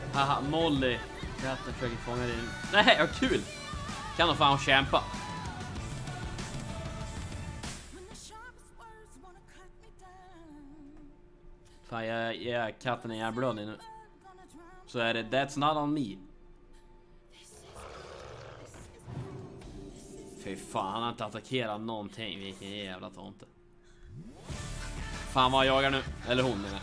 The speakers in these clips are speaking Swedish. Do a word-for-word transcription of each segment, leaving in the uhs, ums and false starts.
Haha, Molly. Katten försöker fånga din... Nej, vad kul! Kan de fan kämpa. Fan, jag ger katten en jävla nu. Så är det That's Not On Me. Fy fan, han har inte attackerat någonting. Vilken jävla tomte. Fan vad jag jagar nu. Eller hon menar.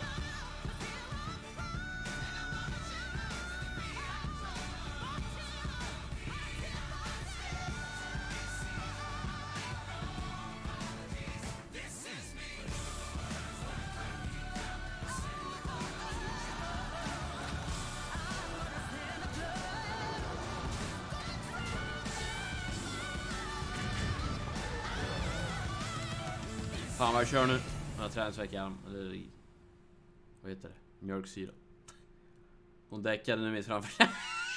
Fan vad jag kör nu. Jag har träningsvärk eller vad heter det? Mjölksyra. Hon däckade nu mitt framför.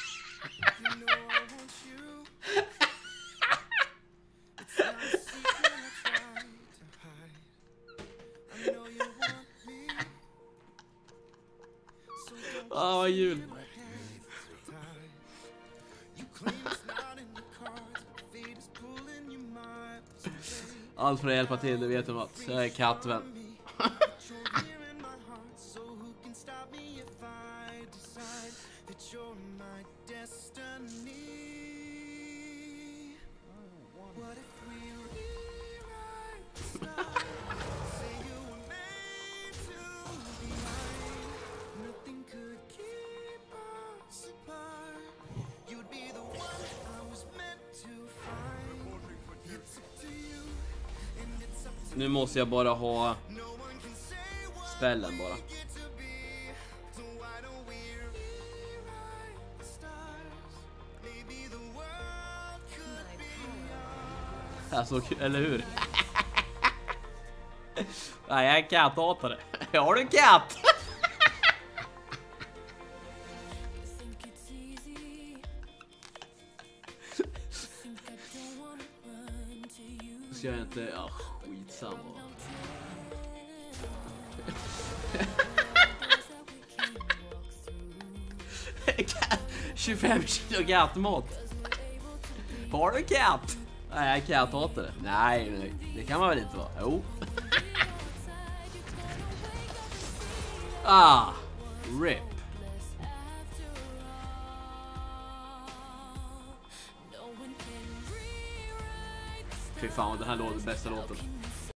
Ah, vad jul. Allt för att hjälpa till, det vet du något. Jag är kattvän. Nu måste jag bara ha spällen bara. Alltså, eller hur? Nej, jag är katthatare. Har du en katt? Ska jag inte... Ja, skitsamma. tjugofem kilo kattmat. Har du en katt? Nej, jag är katthatare. Nej, nej, det kan man väl inte vara. Jo. Ah, rip. Fy fan, den här låten är bästa låten.